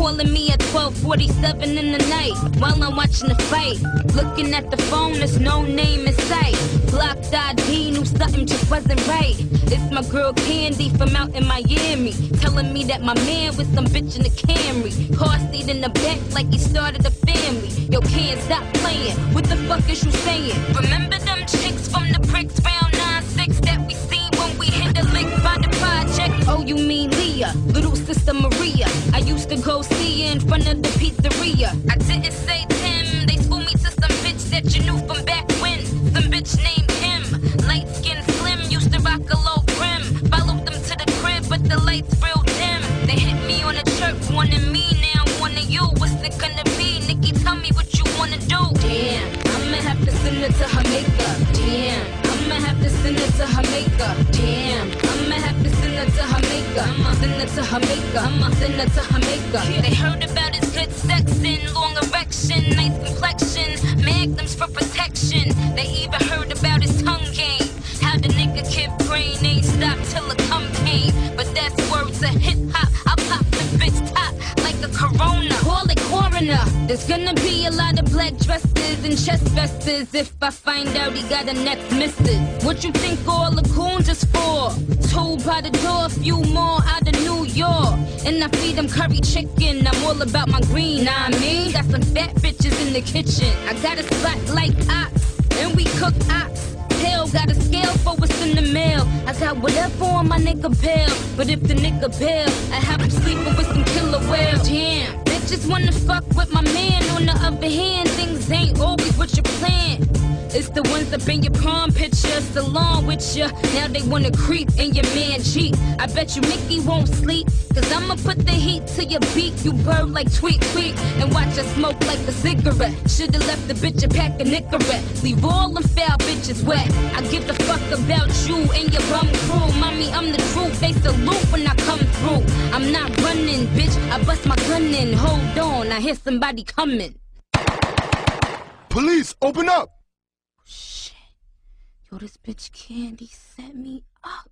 calling me at 12:47 in the night while I'm watching the fight. Looking at the phone, there's no name in sight. Blocked ID, knew something just wasn't right. It's my girl Candy from out in Miami, telling me that my man with some bitch in the Camry. Car seat in the back like he started a family. Yo, can't stop playing. What the fuck is you saying? Remember them chicks from the bricks round 9-6 that we seen when we hit the lick by the project? Oh, you mean Leah, little sister Maria. I used to go see her in front of the pizzeria. I didn't say Tim, they schooled me to some bitch that you knew from back when. Some bitch named Kim, light skin slim, used to rock a low brim. Followed them to the crib, but the lights real dim. They hit me on the chirp, wanting me now, wanting you. What's it gonna be? Nikki, tell me what you wanna do. Damn, I'ma have to send her to her makeup. Damn, I'ma have to send her to her makeup. Damn, I'ma have to send her to her makeup. I'ma send her to her makeup. I'ma send her to her makeup. They heard about his good sexing, long erection, nice complexion, magnums for protection. They even heard about his tongue game. How the nigga kid brain ain't stopped till a cum came. But that's words of hip hop. I'll pop the bitch top like a Corona. Call it coroner. There's gonna be a lot of black dresses and chest vests if I find out he got a next missus. What you think all the coons is for? 2 by the door, few more out of New York. And I feed them curry chicken. I'm all about my green. Nah, I mean, got some fat bitches in the kitchen. I got a spot like ox, and we cook ox. Hell, got a scale for what's in the mail. I got whatever on my nigga bill. But if the nigga bail, I have him sleeping with some killer whales. Damn, bitches wanna fuck with my man. On the other hand, things ain't always what you plan. It's the ones up in your prom picture, along with ya. Now they wanna creep in your man cheek. I bet you Mickey won't sleep, cause I'ma put the heat to your beat. You bird like tweet tweet, and watch her smoke like a cigarette. Should've left the bitch a pack of Nicorette. Leave all them foul bitches wet. I give a fuck about you and your bum crew. Mommy, I'm the truth, they salute when I come through. I'm not running, bitch, I bust my gun in. Hold on, I hear somebody coming. Police, open up! Shit. Yo, this bitch Candy set me up.